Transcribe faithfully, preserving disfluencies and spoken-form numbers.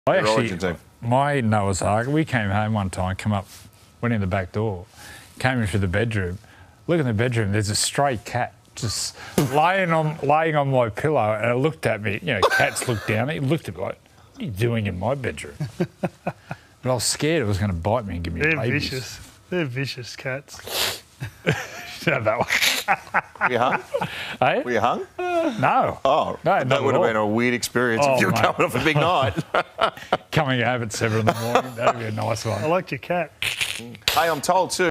I Your actually, origin team. my Noah's Ark, we came home one time, come up, went in the back door, came into the bedroom. Look in the bedroom, there's a stray cat just laying on laying on my pillow, and it looked at me. You know, cats look down at you, looked at me like, what are you doing in my bedroom? But I was scared it was going to bite me and give me They're babies. vicious. They're vicious cats. Have that one. Were you hung? Hey? Were you hung? No. Oh, No, that not would at have been all. a weird experience Oh, if you were mate. coming off a big night. Coming home at seven in the morning, that'd be a nice one. I liked your cat. Hey, I'm told too.